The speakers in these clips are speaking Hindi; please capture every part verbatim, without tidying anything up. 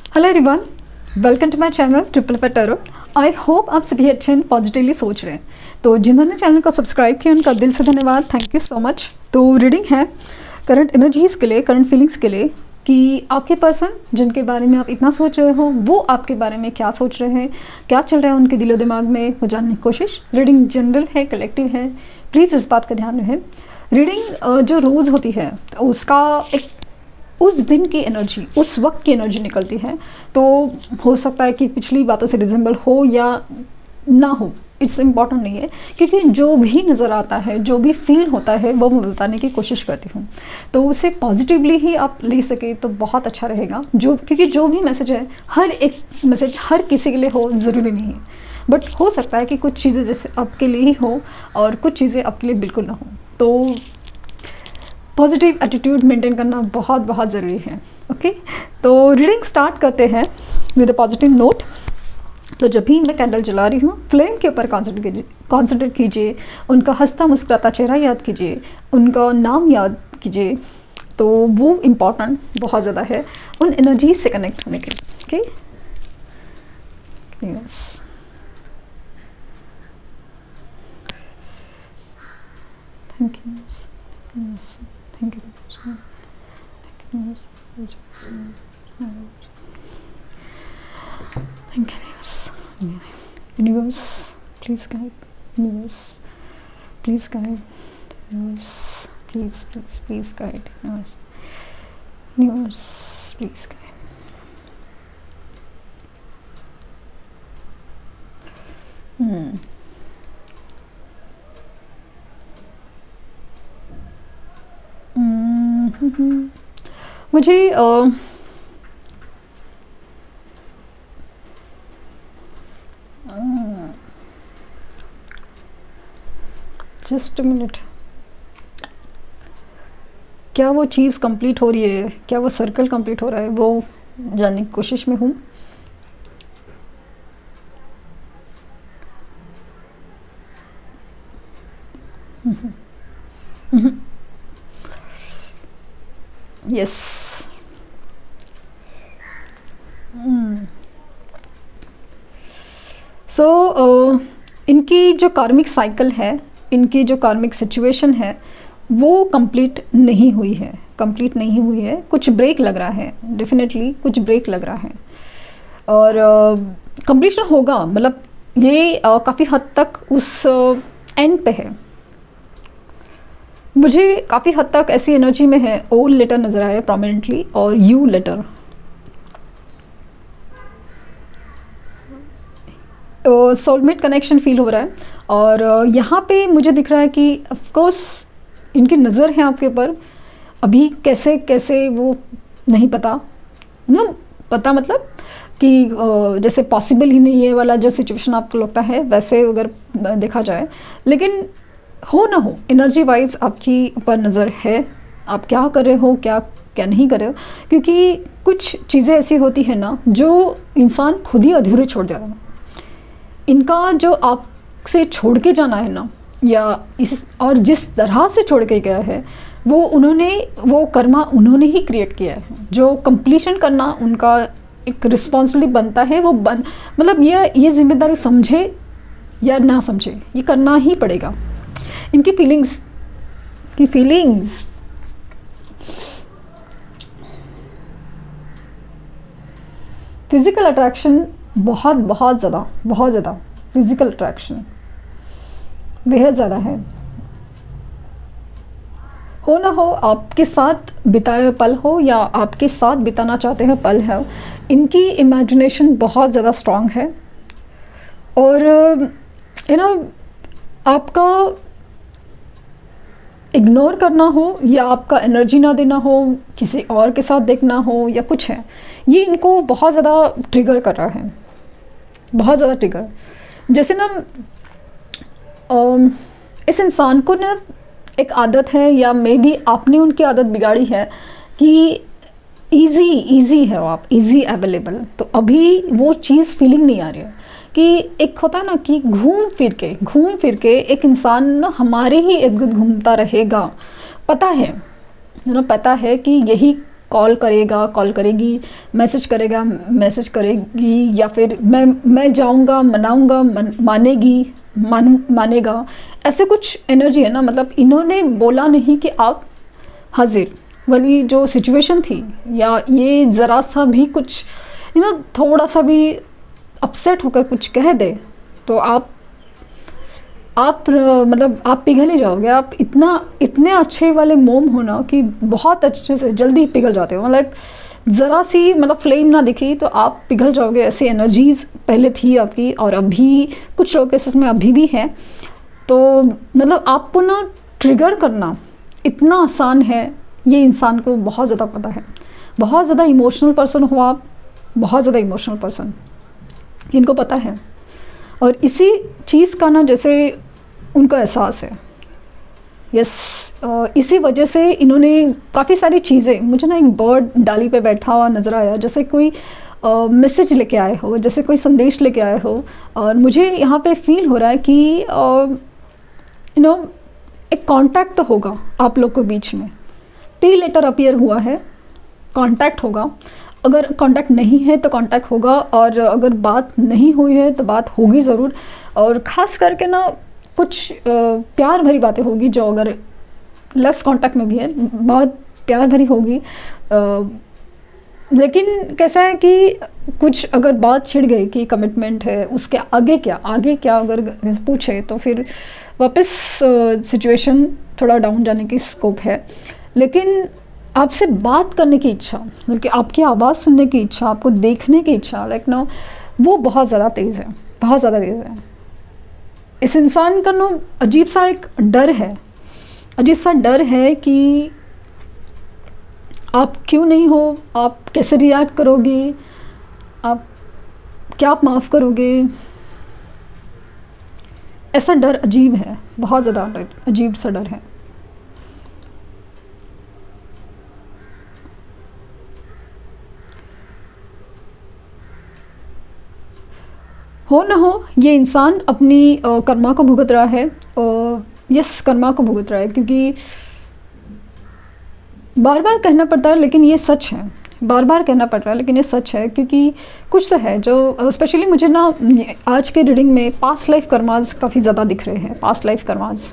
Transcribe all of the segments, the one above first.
Hello everyone, welcome to my channel triple F tarot. I hope आप सभी अच्छे एंड पॉजिटिवली सोच रहे हैं। तो जिन्होंने चैनल को सब्सक्राइब किया उनका दिल से धन्यवाद, थैंक यू सो मच। तो रीडिंग है करंट एनर्जीज़ के लिए, करंट फीलिंग्स के लिए कि आपके पर्सन जिनके बारे में आप इतना सोच रहे हो वो आपके बारे में क्या सोच रहे हैं, क्या चल रहा है उनके दिलो दिमाग में, वो जानने की कोशिश। रीडिंग जनरल है, कलेक्टिव है, प्लीज़ इस बात का ध्यान रहे। रीडिंग जो रोज़ होती है उसका एक उस दिन की एनर्जी, उस वक्त की एनर्जी निकलती है। तो हो सकता है कि पिछली बातों से रिजेंबल हो या ना हो, इट्स इम्पॉर्टेंट नहीं है, क्योंकि जो भी नज़र आता है, जो भी फील होता है वो मैं बताने की कोशिश करती हूँ। तो उसे पॉजिटिवली ही आप ले सके तो बहुत अच्छा रहेगा। जो क्योंकि जो भी मैसेज है, हर एक मैसेज हर किसी के लिए हो ज़रूरी नहीं है, बट हो सकता है कि कुछ चीज़ें जैसे आपके लिए ही हो और कुछ चीज़ें आपके लिए बिल्कुल ना हो। तो पॉजिटिव एटीट्यूड मेंटेन करना बहुत बहुत ज़रूरी है। ओके, तो रीडिंग स्टार्ट करते हैं विद अ पॉजिटिव नोट। तो जब भी मैं कैंडल जला रही हूँ, फ्लेम के ऊपर कॉन्सेंट्रेट कीजिए कॉन्सेंट्रेट कीजिए उनका हंसता मुस्कुराता चेहरा याद कीजिए, उनका नाम याद कीजिए। तो वो इम्पॉर्टेंट बहुत ज़्यादा है उन एनर्जी से कनेक्ट होने के लिए। Okay, yes, thank you, thank you, thank you, thank you, universe, please guide, universe, please guide, universe, please, please, please guide, universe, universe, please guide. Hmm. मुझे जस्ट मिनट, क्या वो चीज़ कंप्लीट हो रही है, क्या वो सर्कल कंप्लीट हो रहा है, वो जानने की कोशिश में हूँ। यस, सो इनकी जो कार्मिक साइकिल है, इनकी जो कार्मिक सिचुएशन है वो कंप्लीट नहीं हुई है, कंप्लीट नहीं हुई है। कुछ ब्रेक लग रहा है, डेफिनेटली कुछ ब्रेक लग रहा है और कंप्लीशन uh, होगा। मतलब ये uh, काफ़ी हद तक उस एंड uh, पे है। मुझे काफ़ी हद तक ऐसी एनर्जी में है, ओ लेटर नज़र आया प्रोमिनेंटली और U letter. Soulmate connection feel हो रहा है और यहाँ पे मुझे दिख रहा है कि ऑफ कोर्स इनकी नज़र है आपके ऊपर। अभी कैसे कैसे वो नहीं पता ना, पता मतलब कि जैसे पॉसिबल ही नहीं है वाला जो सिचुएशन आपको लगता है वैसे अगर देखा जाए, लेकिन हो ना हो एनर्जी वाइज आपकी ऊपर नज़र है। आप क्या कर रहे हो, क्या क्या नहीं कर रहे हो, क्योंकि कुछ चीज़ें ऐसी होती हैं ना जो इंसान खुद ही अधूरे छोड़ जाता है। इनका जो आपसे छोड़ के जाना है ना, या इस और जिस तरह से छोड़ के गया है वो उन्होंने वो कर्मा उन्होंने ही क्रिएट किया है। जो कंप्लीशन करना उनका एक रिस्पॉन्सिबिलिटी बनता है, वो बन मतलब ये ये जिम्मेदारी समझे या ना समझे, ये करना ही पड़ेगा। इनकी फीलिंग्स की फीलिंग्स फिजिकल अट्रैक्शन बहुत बहुत ज़्यादा बहुत ज़्यादा फिजिकल अट्रैक्शन बेहद ज़्यादा है। हो ना हो आपके साथ बिताए हुए पल हो या आपके साथ बिताना चाहते हैं पल है, इनकी इमेजिनेशन बहुत ज़्यादा स्ट्रॉन्ग है और यू नो आपका इग्नोर करना हो या आपका एनर्जी ना देना हो, किसी और के साथ देखना हो या कुछ है, ये इनको बहुत ज़्यादा ट्रिगर कर रहा है, बहुत ज़्यादा ट्रिगर। जैसे ना इस इंसान को ना एक आदत है या मे बी आपने उनकी आदत बिगाड़ी है कि इजी इजी है, आप इजी अवेलेबल। तो अभी वो चीज़ फीलिंग नहीं आ रही है कि एक होता है ना कि घूम फिर के घूम फिर के एक इंसान ना हमारे ही इर्द गिर्द घूमता रहेगा। पता है ना, पता है कि यही कॉल करेगा, कॉल करेगी, मैसेज करेगा, मैसेज करेगी, या फिर मैं मैं जाऊंगा, मनाऊंगा, मन, मानेगी, मान मानेगा, ऐसे कुछ एनर्जी है ना। मतलब इन्होंने बोला नहीं कि आप हाजिर वाली जो सिचुएशन थी, या ये ज़रा सा भी कुछ यू नो थोड़ा सा भी अपसेट होकर कुछ कह दे तो आप आप मतलब आप पिघल ही जाओगे। आप इतना इतने अच्छे वाले मोम हो ना कि बहुत अच्छे से जल्दी पिघल जाते हो। मतलब ज़रा सी मतलब फ्लेम ना दिखी तो आप पिघल जाओगे। ऐसी एनर्जीज़ पहले थी आपकी, और अभी कुछ लोग केसेस में अभी भी है। तो मतलब आपको ना ट्रिगर करना इतना आसान है, ये इंसान को बहुत ज़्यादा पता है। बहुत ज़्यादा इमोशनल पर्सन हो आप, बहुत ज़्यादा इमोशनल पर्सन, इनको पता है। और इसी चीज़ का ना जैसे उनको एहसास है। यस, इसी वजह से इन्होंने काफ़ी सारी चीज़ें, मुझे ना एक बर्ड डाली पे बैठा हुआ नज़र आया, जैसे कोई मैसेज लेके आए हो, जैसे कोई संदेश लेके आए हो। और मुझे यहाँ पे फील हो रहा है कि यू नो एक कांटेक्ट तो होगा आप लोग के बीच में। टी लेटर अपीयर हुआ है, कांटेक्ट होगा। अगर कांटेक्ट नहीं है तो कांटेक्ट होगा, और अगर बात नहीं हुई है तो बात होगी ज़रूर। और ख़ास करके ना कुछ प्यार भरी बातें होगी, जो अगर लेस कांटेक्ट में भी है बहुत प्यार भरी होगी। लेकिन कैसा है कि कुछ अगर बात छिड़ गई कि कमिटमेंट है, उसके आगे क्या आगे क्या अगर पूछे तो फिर वापस सिचुएशन थोड़ा डाउन जाने की स्कोप है। लेकिन आपसे बात करने की इच्छा, बल्कि आपकी आवाज़ सुनने की इच्छा, आपको देखने की इच्छा, लाइक नो वो बहुत ज़्यादा तेज़ है, बहुत ज़्यादा तेज़ है। इस इंसान का ना अजीब सा एक डर है, अजीब सा डर है कि आप क्यों नहीं हो, आप कैसे रिएक्ट करोगे, आप क्या आप माफ़ करोगे। ऐसा डर अजीब है, बहुत ज़्यादा डर, अजीब सा डर है। हो ना हो, ये इंसान अपनी आ, कर्मा को भुगत रहा है। यस, कर्मा को भुगत रहा है, क्योंकि बार बार कहना पड़ता है लेकिन ये सच है। बार बार कहना पड़ रहा है लेकिन ये सच है, क्योंकि कुछ तो है जो स्पेशली मुझे ना आज के रीडिंग में पास्ट लाइफ कर्माज काफ़ी ज़्यादा दिख रहे हैं। Past life karmas,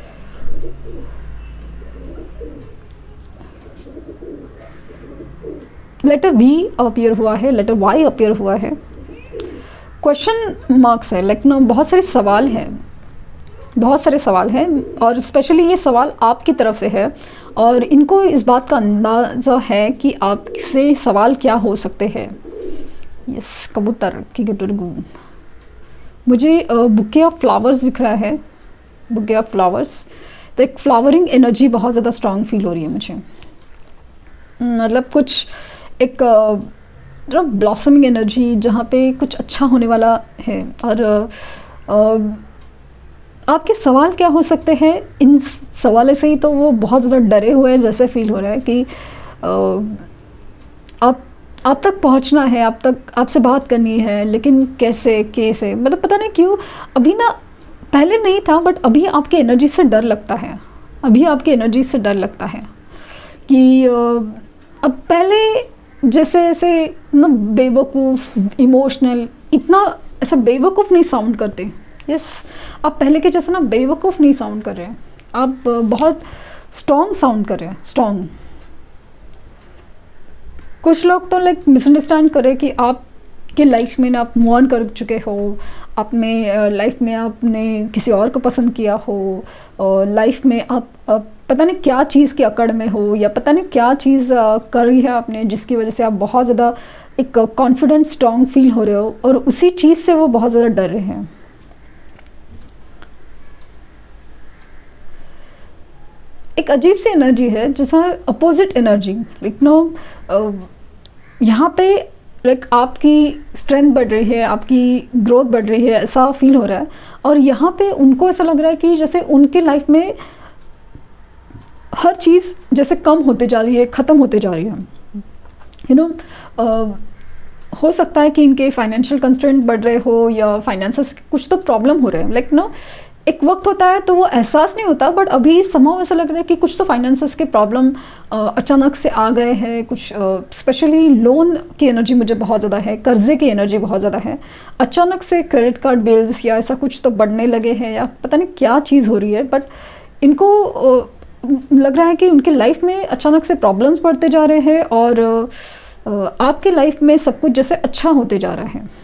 letter V appear हुआ है, लेटर वाई अपीयर हुआ है, क्वेश्चन मार्क्स है, लाइक ना बहुत सारे सवाल हैं, बहुत सारे सवाल हैं। और स्पेशली ये सवाल आपकी तरफ से है, और इनको इस बात का अंदाज़ा है कि आपसे सवाल क्या हो सकते हैं। यस, कबूतर की गुटुरगू, मुझे बुके ऑफ फ्लावर्स दिख रहा है, बुके ऑफ फ्लावर्स। तो एक फ्लावरिंग एनर्जी बहुत ज़्यादा स्ट्रॉन्ग फील हो रही है मुझे। मतलब कुछ एक ब्लॉसमिंग एनर्जी, जहाँ पे कुछ अच्छा होने वाला है। और आ, आपके सवाल क्या हो सकते हैं, इन सवालों से ही तो वो बहुत ज़्यादा डरे हुए हैं, जैसे फील हो रहा है कि आ, आप आप तक पहुंचना है, आप तक आपसे बात करनी है, लेकिन कैसे कैसे मतलब पता नहीं क्यों अभी ना, पहले नहीं था बट अभी आपकी एनर्जी से डर लगता है। अभी आपकी एनर्जी से डर लगता है कि अब पहले जैसे ऐसे ना बेवकूफ़, इमोशनल, इतना ऐसा बेवकूफ़ नहीं साउंड करते। यस, आप पहले के जैसे ना बेवकूफ़ नहीं साउंड कर रहे हैं, आप बहुत स्ट्रॉन्ग साउंड कर रहे हैं, स्ट्रॉन्ग। कुछ लोग तो लाइक मिसअंडरस्टैंड करें कि आपके लाइफ में ना आप मूव ऑन कर चुके हो, आपने लाइफ में आपने किसी और को पसंद किया हो, और लाइफ में आप, आप पता नहीं क्या चीज़ की अकड़ में हो, या पता नहीं क्या चीज़ कर रही है आपने जिसकी वजह से आप बहुत ज़्यादा एक कॉन्फिडेंट स्ट्रॉन्ग फील हो रहे हो, और उसी चीज़ से वो बहुत ज़्यादा डर रहे हैं। एक अजीब सी एनर्जी है, जैसा अपोजिट एनर्जी, लाइक नो यहाँ पे लाइक आपकी स्ट्रेंथ बढ़ रही है, आपकी ग्रोथ बढ़ रही है, ऐसा फील हो रहा है। और यहाँ पे उनको ऐसा लग रहा है कि जैसे उनके लाइफ में हर चीज़ जैसे कम होते जा रही है, ख़त्म होते जा रही है। यू नो हो सकता है कि इनके फाइनेंशियल कंस्ट्रेंट बढ़ रहे हो, या फाइनेंसेस कुछ तो प्रॉब्लम हो रहे हैं, लाइक नो एक वक्त होता है तो वो एहसास नहीं होता, बट अभी समाव ऐसा लग रहा है कि कुछ तो फाइनेंसेस के प्रॉब्लम अचानक से आ गए हैं, कुछ स्पेशली लोन की एनर्जी मुझे बहुत ज़्यादा है, कर्जे की एनर्जी बहुत ज़्यादा है, अचानक से क्रेडिट कार्ड बिल्स या ऐसा कुछ तो बढ़ने लगे हैं, या पता नहीं क्या चीज़ हो रही है, बट इनको uh, लग रहा है कि उनके लाइफ में अचानक से प्रॉब्लम्स बढ़ते जा रहे हैं और uh, आपके लाइफ में सब कुछ जैसे अच्छा होते जा रहा है।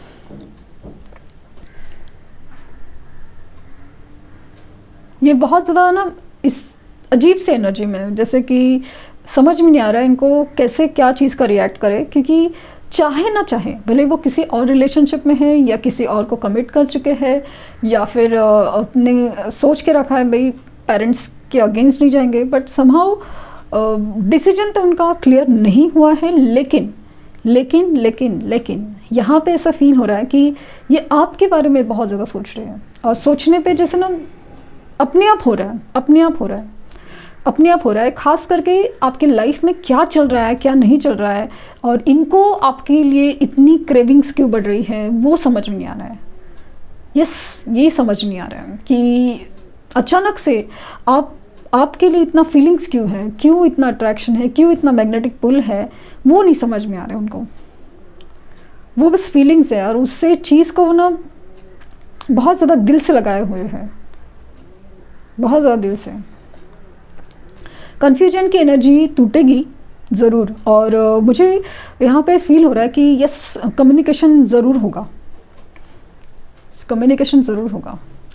ये बहुत ज़्यादा ना इस अजीब से एनर्जी में, जैसे कि समझ में नहीं आ रहा है इनको कैसे क्या चीज़ का रिएक्ट करे, क्योंकि चाहे ना चाहे, भले वो किसी और रिलेशनशिप में है या किसी और को कमिट कर चुके हैं या फिर अपने सोच के रखा है भाई पेरेंट्स के अगेंस्ट नहीं जाएंगे, बट समहाउ डिसीजन तो उनका क्लियर नहीं हुआ है। लेकिन लेकिन लेकिन लेकिन यहाँ पे ऐसा फील हो रहा है कि ये आपके बारे में बहुत ज़्यादा सोच रहे हैं, और सोचने पे जैसे ना अपने आप हो रहा है, अपने आप हो रहा है, अपने आप हो रहा है, खास करके आपके लाइफ में क्या चल रहा है क्या नहीं चल रहा है, और इनको आपके लिए इतनी क्रेविंग्स क्यों बढ़ रही है वो समझ में नहीं आ रहा है। यस, ये समझ नहीं आ रहा है कि अचानक से आप आपके लिए इतना फीलिंग्स क्यों है, क्यों इतना अट्रैक्शन है, क्यों इतना मैग्नेटिक पुल है, वो नहीं समझ में आ रहा है उनको। वो बस फीलिंग्स है और उससे चीज़ को ना बहुत ज़्यादा दिल से लगाए हुए हैं, बहुत ज़्यादा दिल से। कन्फ्यूजन की एनर्जी टूटेगी ज़रूर, और uh, मुझे यहाँ पे फील हो रहा है कि यस कम्युनिकेशन ज़रूर होगा, कम्युनिकेशन ज़रूर होगा।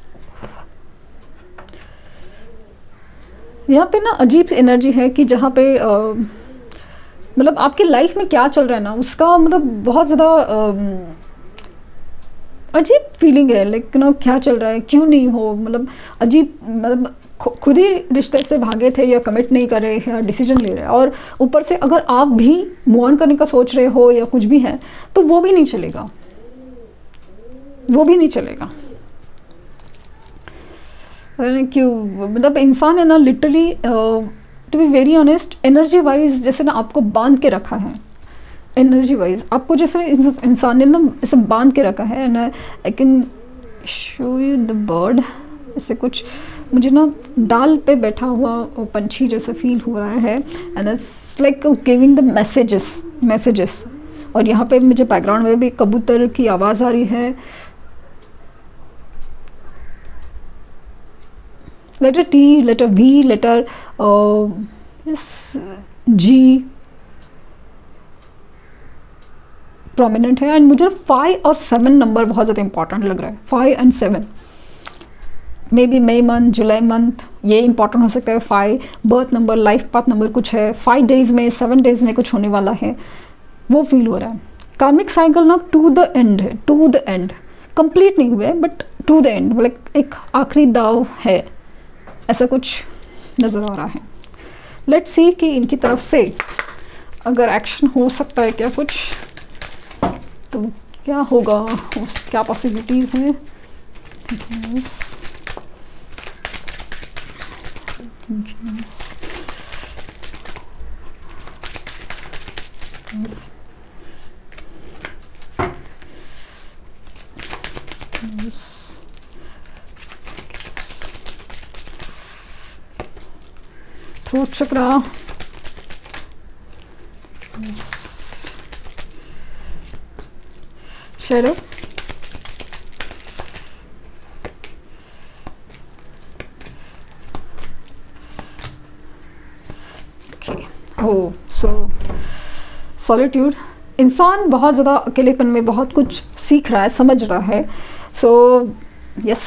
यहाँ पे ना अजीब एनर्जी है कि जहाँ पे uh, मतलब आपकी लाइफ में क्या चल रहा है ना उसका मतलब बहुत ज़्यादा uh, अजीब फीलिंग है, लाइक ना क्या चल रहा है, क्यों नहीं हो, मतलब अजीब, मतलब खुद ही रिश्ते से भागे थे या कमिट नहीं कर रहे या डिसीजन ले रहे हैं, और ऊपर से अगर आप भी मूव ऑन करने का सोच रहे हो या कुछ भी है तो वो भी नहीं चलेगा, वो भी नहीं चलेगा। क्यों, मतलब इंसान है ना literally to be very honest, energy wise जैसे ना आपको बांध के रखा है, एनर्जी वाइज आपको जैसे इंसान ने ना ऐसे बांध के रखा है। And I can show you the bird, ऐसे कुछ मुझे ना डाल पे बैठा हुआ पंछी जैसा फील हो रहा है, and it's like giving the messages messages और यहाँ पे मुझे बैकग्राउंड में भी कबूतर की आवाज़ आ रही है। Letter T, letter V, letter G prominent है, एंड मुझे फाइव और सेवन नंबर बहुत ज़्यादा इंपॉर्टेंट लग रहा है। Five and seven, maybe May month, July month, ये इंपॉर्टेंट हो सकता है। Five birth number, life path number कुछ है, फाइव डेज में, सेवन डेज में कुछ होने वाला है, वो फील हो रहा है। कार्मिक साइकिल ना टू द एंड है, टू द एंड, कंप्लीट नहीं हुआ है but to the end, like एक आखिरी दाव है, ऐसा कुछ नज़र आ रहा है। लेट्स सी कि इनकी तरफ से अगर एक्शन हो सकता है क्या कुछ, तो क्या होगा, क्या पॉसिबिलिटीज़ हैं। yes. Yes. Yes. Yes. Throat chakra. Yes. Shadow. हो सो सॉलिट्यूड, इंसान बहुत ज़्यादा अकेलेपन में बहुत कुछ सीख रहा है, समझ रहा है। So yes,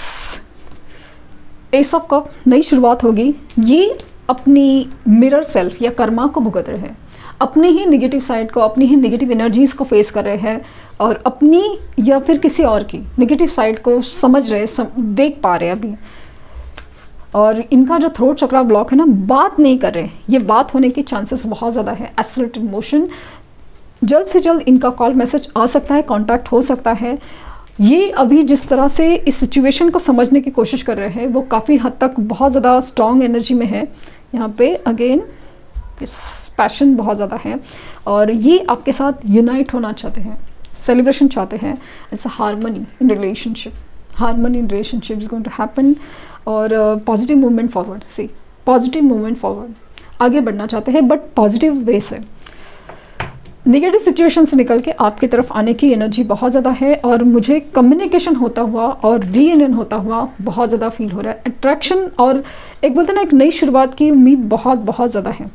ace of cup, नई शुरुआत होगी। ये अपनी मिरर सेल्फ या कर्मा को भुगत रहे हैं, अपनी ही नेगेटिव साइड को, अपनी ही नेगेटिव एनर्जीज़ को फेस कर रहे हैं, और अपनी या फिर किसी और की नेगेटिव साइड को समझ रहे, सम, देख पा रहे हैं अभी। और इनका जो थ्रोट चक्रा ब्लॉक है ना, बात नहीं कर रहे, ये बात होने की चांसेस बहुत ज़्यादा है। एक्सेलरेटेड मोशन, जल्द से जल्द इनका कॉल मैसेज आ सकता है, कांटेक्ट हो सकता है। ये अभी जिस तरह से इस सिचुएशन को समझने की कोशिश कर रहे हैं वो काफ़ी हद तक बहुत ज़्यादा स्ट्रॉन्ग एनर्जी में है। यहाँ पे अगेन इस पैशन बहुत ज़्यादा है, और ये आपके साथ यूनाइट होना चाहते हैं, सेलिब्रेशन चाहते हैं। It's a harmony in relationship, harmony in relationship is going to happen, और positive movement forward, see positive movement forward, आगे बढ़ना चाहते हैं बट पॉजिटिव वे से। नेगेटिव सिचुएशन से निकल के आपकी तरफ आने की एनर्जी बहुत ज़्यादा है, और मुझे कम्युनिकेशन होता हुआ और रीयूनियन होता हुआ बहुत ज़्यादा फील हो रहा है। अट्रैक्शन और एक बोलते हैं ना एक नई शुरुआत की उम्मीद बहुत बहुत ज़्यादा है।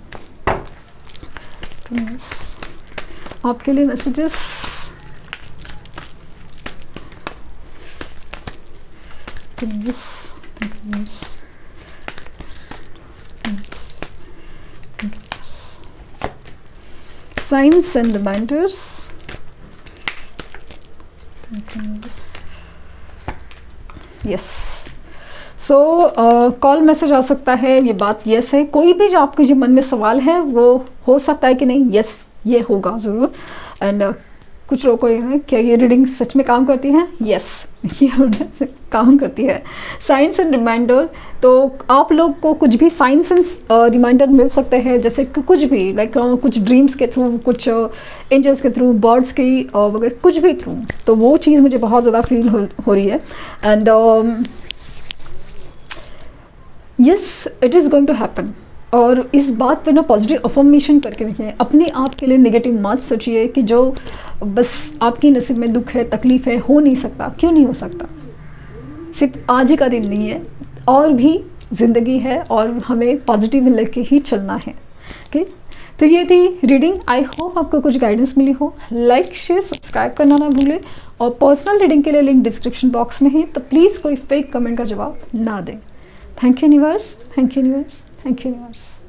आपके लिए messages, signs and reminders, yes, so call message आ सकता है, ये बात यस है। कोई भी जो आपके जो मन में सवाल है वो हो सकता है कि नहीं, यस ये होगा ज़रूर। एंड uh, कुछ लोगों को ये है क्या ये रीडिंग सच में काम करती है, यस ये काम करती है। साइंस एंड रिमाइंडर, तो आप लोग को कुछ भी साइंस एंड रिमाइंडर मिल सकते हैं, जैसे कि कुछ भी लाइक like, uh, कुछ ड्रीम्स के थ्रू, कुछ एंजल्स uh, के थ्रू, बर्ड्स की uh, वगैरह कुछ भी थ्रू, तो वो चीज़ मुझे बहुत ज़्यादा फील हो, हो रही है। And yes it is going to happen. और इस बात पे ना पॉजिटिव अफर्मेशन करके रखिए, अपने आप के लिए नेगेटिव मत सोचिए कि जो बस आपकी नसीब में दुख है, तकलीफ़ है, हो नहीं सकता। क्यों नहीं हो सकता? सिर्फ आज ही का दिन नहीं है, और भी ज़िंदगी है और हमें पॉजिटिव लेके ही चलना है। ओके, तो ये थी रीडिंग। आई होप आपको कुछ गाइडेंस मिली हो। लाइक शेयर सब्सक्राइब करना ना भूलें, और पर्सनल रीडिंग के लिए लिंक डिस्क्रिप्शन बॉक्स में है, तो प्लीज़ कोई फेक कमेंट का जवाब ना दें। Thank you universe, thank you universe, thank you universe.